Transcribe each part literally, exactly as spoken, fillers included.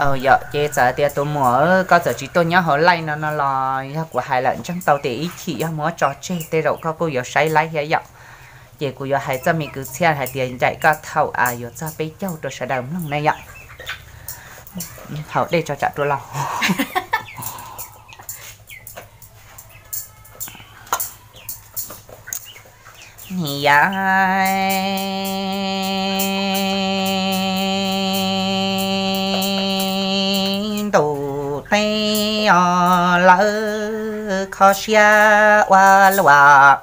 ờ giờ chế giờ thì tôi mua có giờ chỉ tôi nhớ họ lấy nó nó là của hai lần trong tàu thì ý chị mua trò chơi thì rồi có cô giờ say lấy hay vậy chị cô giờ hai trăm mình cứ xe hai tiền chạy có thầu à giờ cho bé cháu tôi sẽ đào lần này vậy thầu đây cho chặt tôi lòng dạ tụ tây lỡ khó xia qua loa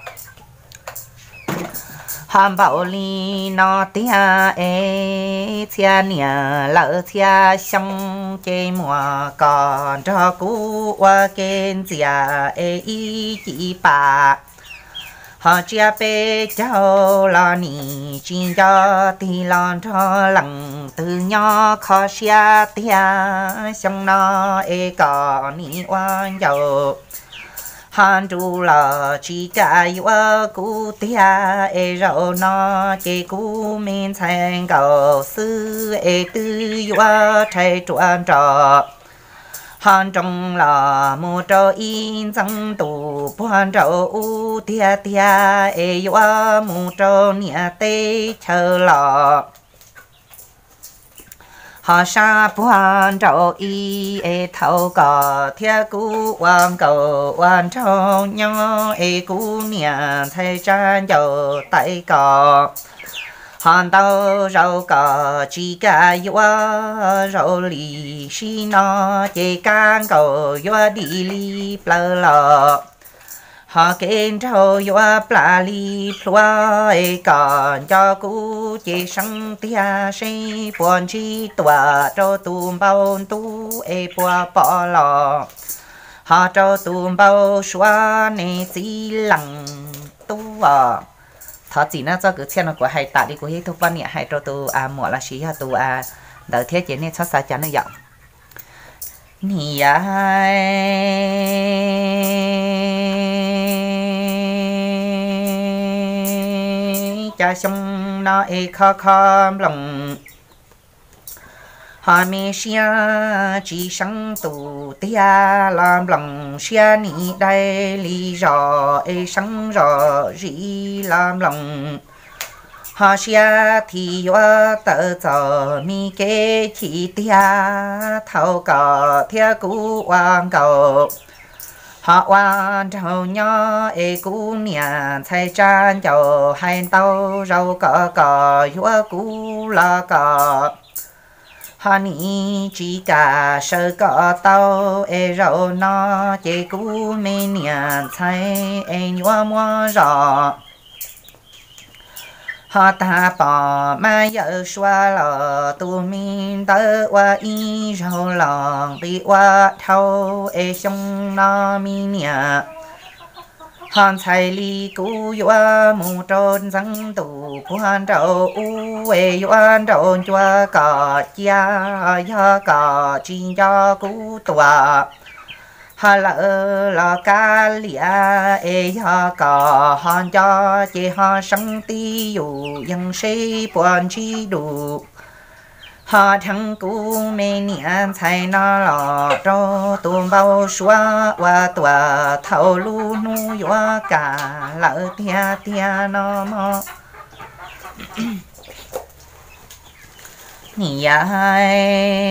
hàm bảo li nó tia e tia nia lỡ tia xong chơi mùa còn cho cú qua kênh zia e y chỉ bà họ chia bê cháu lo nì chín cho thì lon cho lằng từ nhỏ khó xia tia xong nó e có nì oan dầu han chu là chỉ cái wa cú tia e rau nó chỉ cú min thành cầu sư e tư wa thay chuan trọ han trong là một trâu in trắng tủ buồn trâu u tia tia e wa một trâu nia tê chờ lọ họ sa buồn trâu y e thâu cò thia cú quan cầu quan trâu nhau e cú nia thay trang dầu tay cò hàn tàu rau cò chỉ cả yo rau lì xi nó chỉ can cầu yo đi li plơ lọ họ kén trâu yo pla li plua e còn cho cú chỉ sang tia say buồn chi tòa trâu tùm bao tu e bua bỏ lọ họ trâu tùm bao xóa nè xí lằng tu à thọ chỉ nó cho cứ xem nó của hai tạ đi của hết thuốc văn nhẹ hai trâu tu à mua là xí ha tu à đỡ thiết chế nên cho sao chắn nó giọng nì ai cha xong nó e khó khó lòng họ mê xia chỉ sang tù tia làm lòng xia nị đây lý rõ e sang rõ rỉ làm lòng họ xia thì yo tờ giờ mi kê chỉ tia thâu cò thia cú quan cầu họ quan trâu nhỏ e cú nhà thay trang chầu hai tàu rau cò cò yo cú la cò họ ní chỉ cả sơ cọ tàu e rau nó chỉ cú mê nhà thay e nhua mua rõ họ ta bỏ mà giờ xóa lò tu min tớ qua y rau lòng bị qua thâu e xong nó mi nhà hòn thay li cú yo mu trôn răng tủ quan trâu u e yuan trôn chua cò chia ya cò chín cho cú tòa hà lỡ là cá lia e ya cò hòn cho chỉ hòn sang ti yu yang say buồn chi đủ họ thằng cú mê niệm thay nó lọ cho tụm bao xóa qua tòa thâu lu nu yo cả lỡ tia tia nó mò nì ai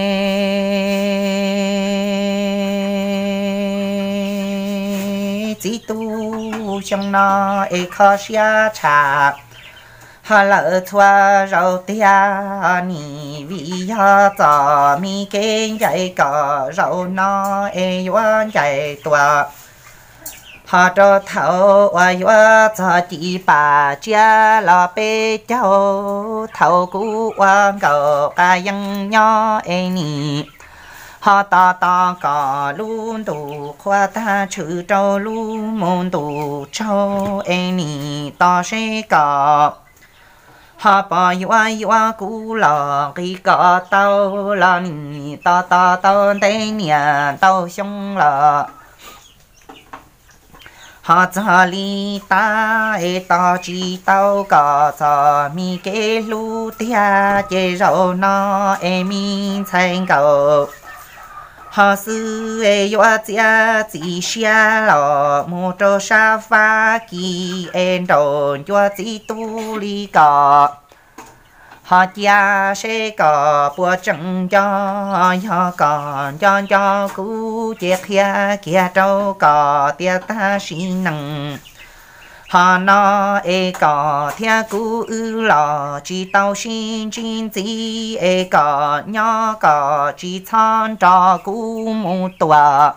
chỉ tu trong nó e khó xia chạc họ lỡ thua rau tia nì vì họ tỏ mi kênh chạy cỏ rau nó e yuan chạy tòa họ cho thầu và yuan cho chị bà chia lò bê cháu thầu cú quan cầu ca dân nhỏ e nì họ ta ta cả luôn tụ khoa ta chữ trâu luôn môn tụ trâu e nì ta sẽ cả họ bỏ yuwa yuwa cú lò cái cọ tao là nì ta ta tao tây nhà tao xong là họ cho li ta e ta chỉ tao có cho mi cái lu tia chế rau nó e mi thành cầu họ sư e yo chia chỉ xia lọ một trâu sa pha kỳ en đồn yo chỉ tu li cọ họ cha sẽ có bùa chân cho họ còn cho cho cú chết kia kia trâu có tia ta xin nặng họ nó e có thia cú ư lò chỉ tao xin chín gì e có nhỏ có chỉ chọn cho cú một tua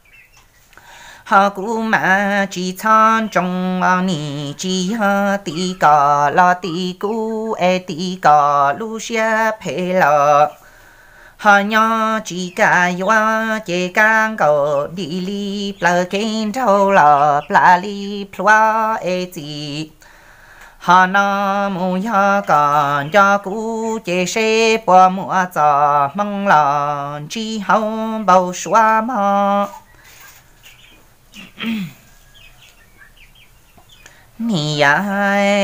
họ cú mà chỉ chọn trong anh chỉ ha tí có lo tí cú e tí có lu xia phê lo họ nhỏ chỉ cả yoa chế càng cầu đi li pla kén thâu lo pla li ploa e gì họ nó mu ya còn cho cú chế xe bỏ mua cho mong lo chỉ hậu bao xóa mà nì ai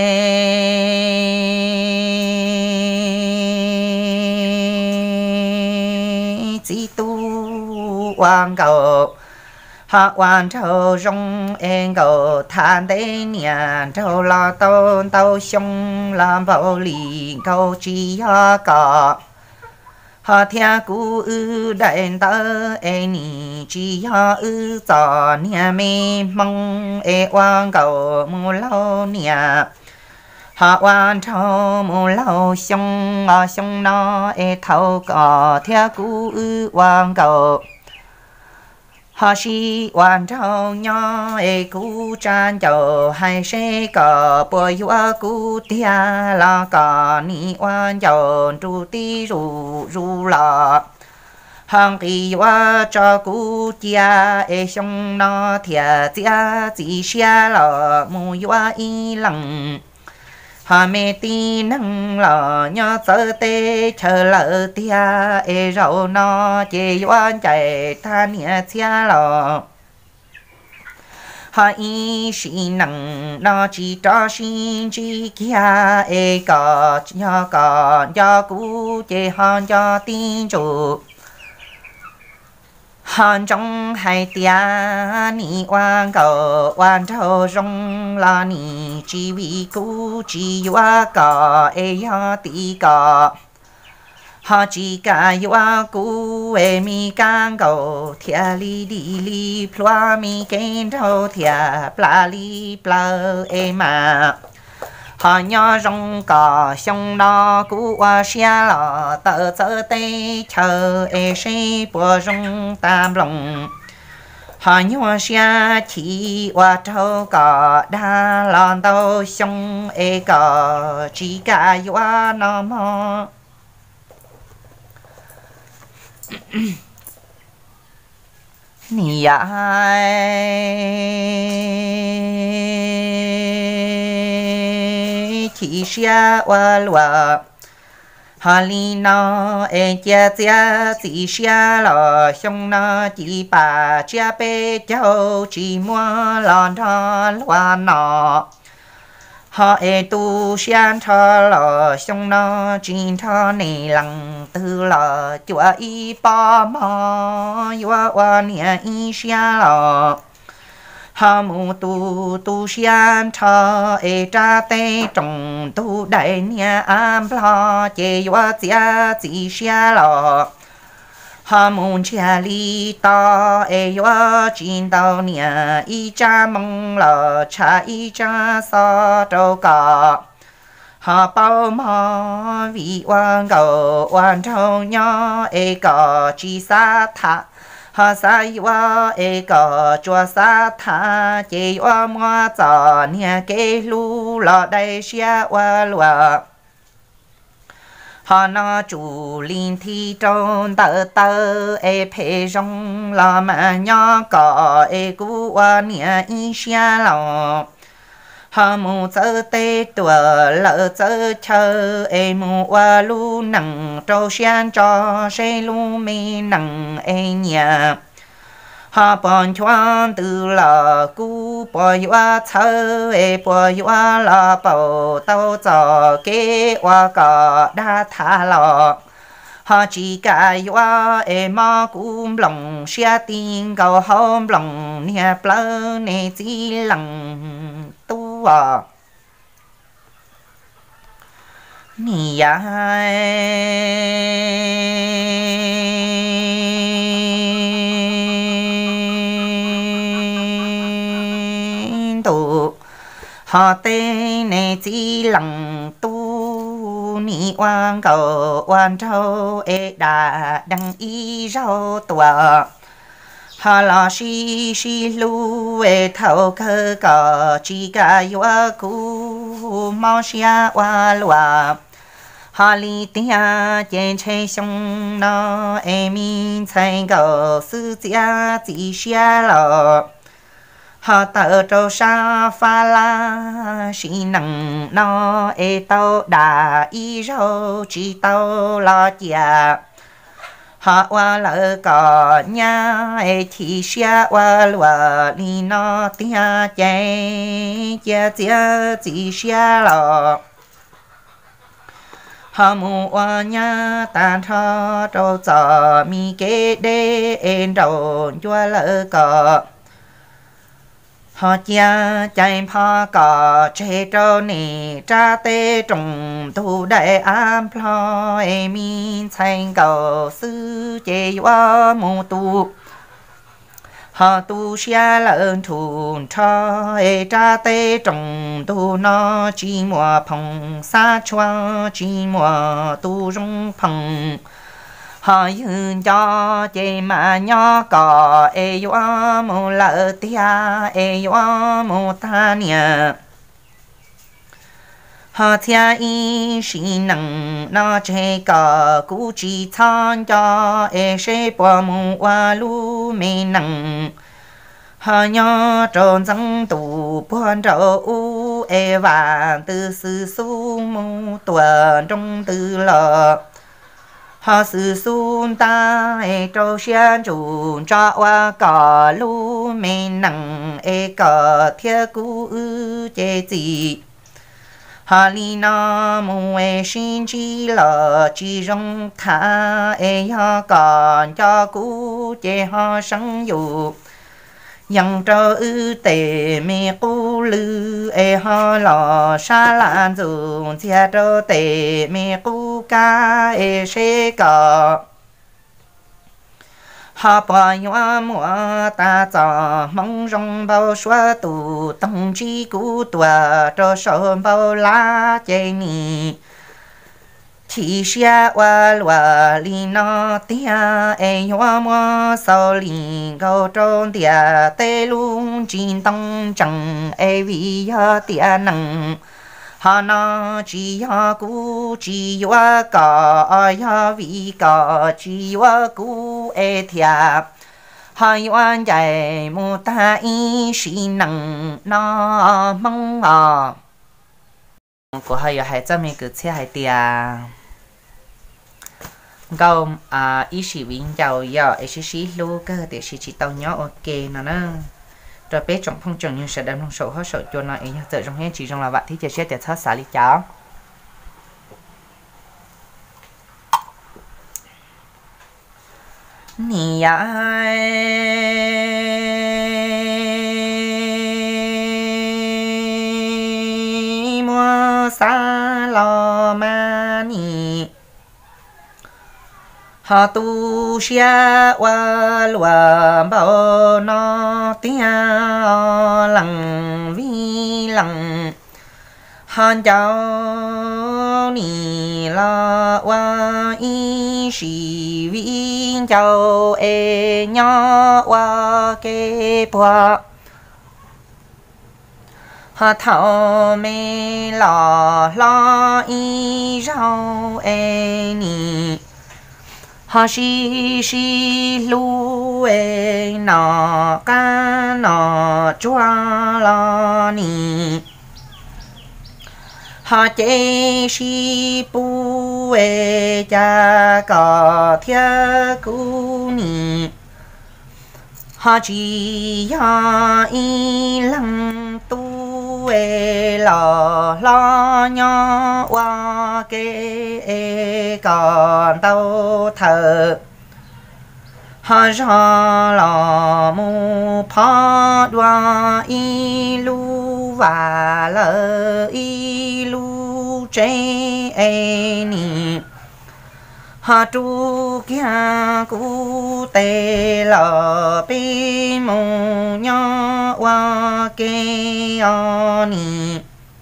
chỉ tu quan cầu họ quan châu rong em cầu than tế nhà châu lo tôn tàu sông làm bảo lì cầu chỉ họ có họ theo cú ư đại tơ e nì chỉ họ ư cho nhà mi mong e quan cầu mu lâu nhà họ quan châu mu lâu sông ở sông nó e thâu có theo cú ư quan cầu họ si quan châu nhỏ e cú chan châu hay sẽ có bồi hoa cú tia là có ni quan châu tru ti ru ru la hàng kỳ hoa cho cú tia e sông nó thiệt tia chỉ xia là mu hoa y lăng họ mê tin năng lò nhớ sơ tê chờ lỡ tia e rau nó chế yoan chạy tha nia chia lò họ y xì năng nó chỉ cho xin chỉ kia e có nhớ có cho cú chế hòn cho tin chủ hòn trong hai tia ni quan cầu quan châu rong la ni chỉ vì cú chỉ hoa có e ya ti có họ chỉ cả hoa cú e mi can cầu thia li li li ploa mi kén thâu thia pla li pla e ma họ nhỏ rong cỏ sông nó cú qua xia lọ tờ tờ tê chờ e xe bùa rong tam lòng họ nhỏ xia chỉ qua trâu cỏ đa lon tàu sông e cỏ chỉ cả qua nó mò nì ai chỉ xia qua lúa họ li nó em chia chia chỉ xia lò xong nó chỉ bà chia bê châu chỉ mua lon thọ lúa nọ họ em tu xian thọ lò xong nó chỉ thọ này lăng từ lò chùa y ba mò yo wa nia y xia lò họ mu tu tu xian thọ e tra tê trồng tu đại nia am lo chế yo chia chỉ xia lò họ mu chia li to e yo chín tao nia y cha mong lò cha y cha so trâu cọ họ bao mò vì quan cầu quan trâu nhỏ e cọ chỉ sa thả họ sa yo e cọ chua sa thả chế yo mua cho nia kê lu lò đầy xia wa lùa họ nó chủ linh thi trôn tờ tờ e phê rong lò mà nhỏ cọ e cú wa nia y xia lò họ mu chơ tê tua lỡ chơ chơ e mu wa lu nằng trâu xian cho xe lu mi nằng e nhà ha bọn choan từ là cú bỏ hoa thơ e bỏ hoa là bảo tao cho kế hoa cả đã thả lọ ha chỉ cái hoa e mà cũng lòng xe tin cầu hôm lòng nè plơ nè chỉ lòng tu à nì ya tu họ tên nè chỉ lòng tu nì oan cầu oan trâu e đà đăng y rau tòa họ là si si lu e thâu cơ cờ chỉ cả yoa cu mau xia oa loa họ li tia trên chơi sông nó em min thành cầu sư gia chỉ xia lọ họ tờ trâu sa pha la xí nằng nó e tao đà y rau chỉ tao lo chia họ qua lỡ cỏ nhà e thì xia qua lúa đi nó tia chạy chia chia chỉ xia lọ họ mua qua nhà tan thọ trâu giò mi kế đê en trâu chua lỡ cỏ họ chia chạy phá cỏ chế trâu nì tra tê trùng thu đại ám plo em min thành cầu sư chế hoa mù tu họ tu xia lợn thùn cho e tra tê trùng tu nó chỉ mùa phong sa choa chỉ mùa tu rung phong họ dương cho chế mà nhỏ cỏ e yoa mù lợ tia e yoa mù ta nia họ thia y xí nằng nó chế cỏ cú chỉ thon cho e sẽ bỏ mù hoa lu mê nằng họ nhỏ tròn răng tù buồn trâu u e vàng từ sư su mù tuần trong từ lọ họ sử dụng ta e trâu xiên chủ cho hoa cỏ lu mê nằng e cỏ thiết cú ư chế gì họ li nó mù e xin chi lọ chi rong thả e họ còn cho cú chế họ sống dù yang trâu ư tề mê cú lư e họ lọ xa lan dù chia trâu tề mê cú ca e xê cỏ họ bỏ nhòa mùa ta cho mong rong bao xóa tù tông chi cú tùa cho sổ bao lá chế nì chỉ xia hoa lúa li nó tia e nhòa mùa sau li gấu trôn tia tê luôn chín tông chẳng e vì ya tia nằng họ nó chỉ ya cú chỉ hoa cỏ ya vì cỏ chỉ hoa cú e thia họ yuan chạy mù ta y xí nằng nó mong à của họ有孩子们个车还的啊，câu à ý sĩ viên giàu giờ ý sĩ lưu cơ để sĩ chỉ tàu nhỏ ok nó nữa rồi bé trong phong trào nhưng sẽ đem trong sổ hết sổ cho nó ý nhớ trong hết chỉ trong là bạn thì chỉ sẽ để thắt xả lý cháu nì ai mua xa lo ma nì họ tu xia qua lùa bao nó tia lằng vi lằng han cháu nì lo qua y sĩ vi cháu e nhỏ qua kê bùa họ thảo mê lo lo y rau e nì họ xì xì lu e nọ ca nọ chua lo nì họ chế xì bu e cha cò thia cu nì ha chỉ ya y lăng tu e lo lo nho qua kê còn tao thờ ha ra lo mu pa đoa y lu và lơ y lu chế e ni ha tu kia cu tê lò pi mù nho wa kê o ni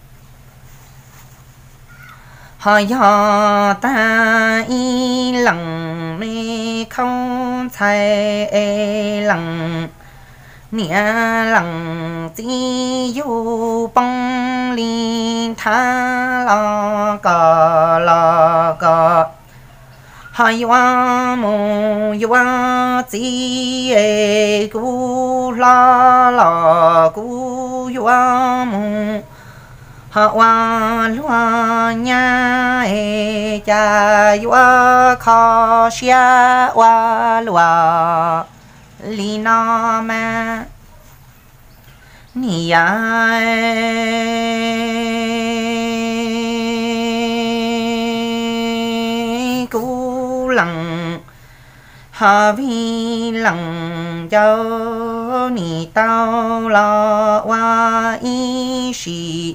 ha ya ta y lăng mi không thay e lăng nia lăng ti yu băng li tha lo co lo co hai wa mu yu wa ti e gu la la gu yu wa mu ha wa lua nya e cha yu wa kho xia wa lua li na ma ni ya cu lăng ha vi lăng châu ni tao lo wa y shi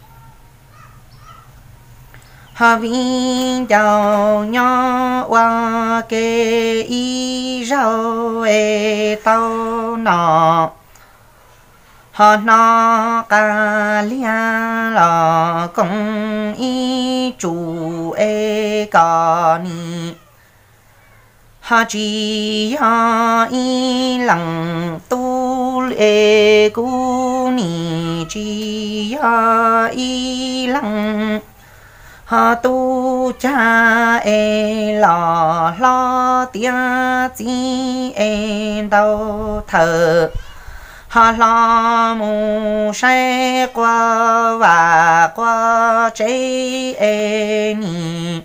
ha vi châu nho wa kê y rau e tao nọ ha nó ca lia lo công y chủ e ca ni ha chi ya y lăng tu e cu ni chi ya y lăng ha tu cha e lo lo tia chi e đâu thờ ha la mu sai qua và qua chế e ni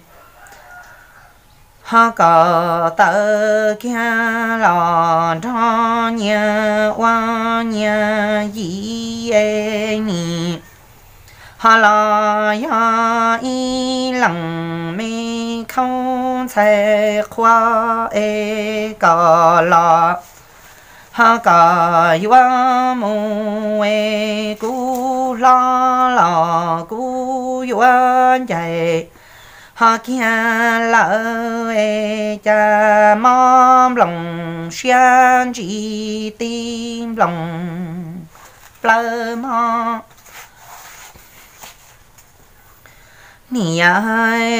ha có tờ kia lo cho nhà qua nhà gì e ni ha la ya y lăng mi không thể qua e có lo ha ca yua mu e cu la la cu yuan chạy ha kia la e cha mom lòng xian chỉ tim lòng plơ mo ni ai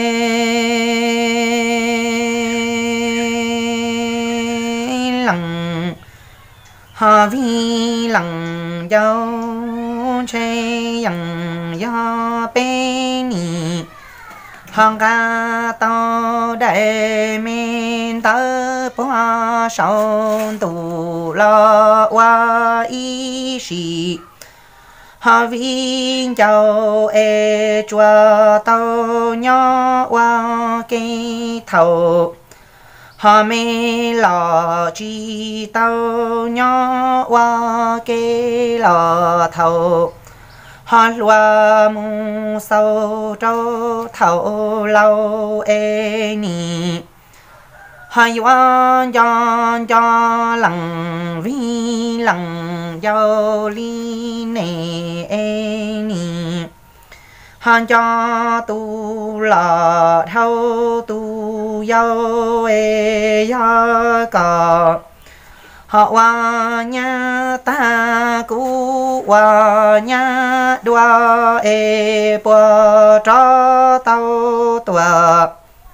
lăng ha vi lăng châu chế yang ya pe ni hang ca tao đại min tơ pa sao tu lo wa y shi ha vi châu e chua tao nho wa ke thầu ha mê lò chi tao nho wa kê lò thầu ha lua mu sâu trâu thầu lâu e ni ha yuan cho cho lăng vi lăng dâu li nè e ni han cho tu là thâu tu dâu e ya cả họ qua nhà ta cú qua nhà đua e bờ cho tao tua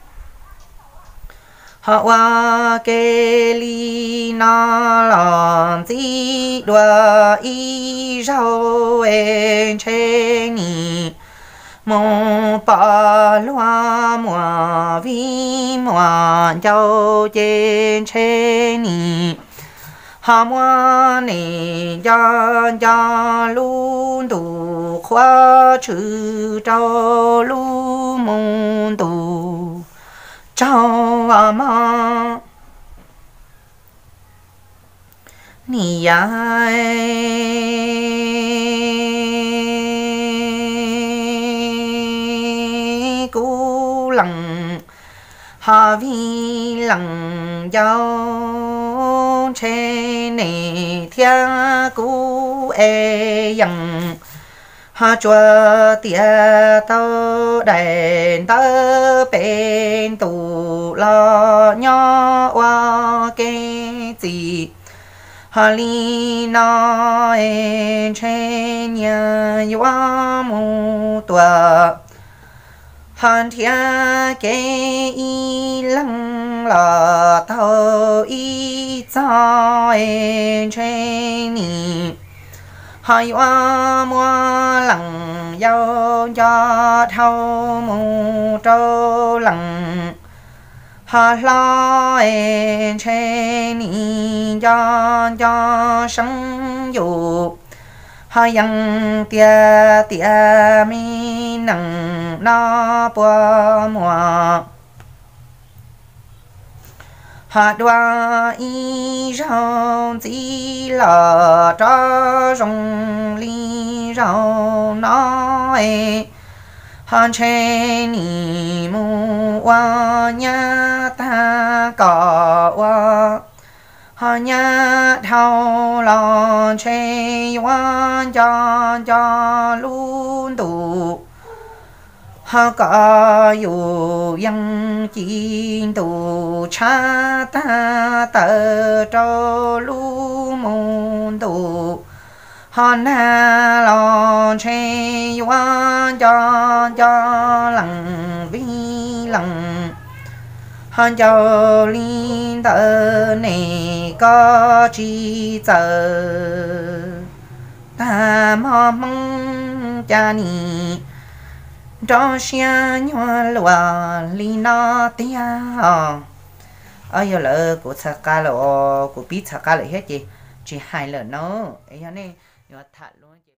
họ qua kê li na làm gì đua y rau e che ni mô pa loa mùa vi mùa châu trên che ni ha mùa nè cho cho lu đủ khoa chữ châu lu môn đủ châu à ma nì ai cú lằng hà vi lằng giao trên nề thia cú e yang hà chùa tia tao đèn tao bên tù lo nhỏ qua cái gì hà li na en trên nhà qua mu tua hàn thia cái y lăng là tao y cho en trên ni hai hoa mua lằng dâu cho thâu mù trâu lằng hà lo en trên ni cho cho sống dù hà yang tia tia mi nằng na bua mùa hà đoa y rong chỉ là cho rong li rong nói hàn trên ni mu wa nha ta có wa hà nha thâu lo che wa cho cho luôn đủ hà có yêu yang chín tu cha ta tờ cho lu môn tu hà na lo che yuan cho cho lằng vi lằng hà cho linh tờ này có chi giờ ta mong cha ni cho xe nhua lúa li nó tia ở giờ lỡ của thằng cá lỡ của biết thằng cá lỡ hết chị chỉ hai lỡ nó ấy này giờ thật luôn.